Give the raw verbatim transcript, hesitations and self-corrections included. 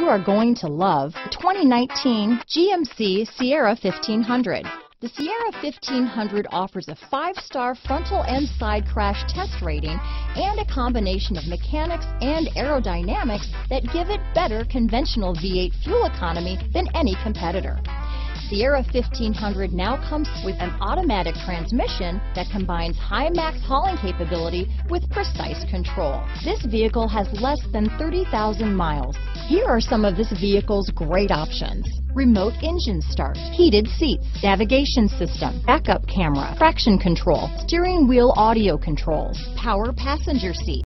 are going to love the twenty nineteen G M C Sierra fifteen hundred. The Sierra fifteen hundred offers a five-star frontal and side crash test rating and a combination of mechanics and aerodynamics that give it better conventional V eight fuel economy than any competitor. Sierra fifteen hundred now comes with an automatic transmission that combines high max hauling capability with precise control. This vehicle has less than thirty thousand miles. Here are some of this vehicle's great options: remote engine start, heated seats, navigation system, backup camera, traction control, steering wheel audio controls, power passenger seat,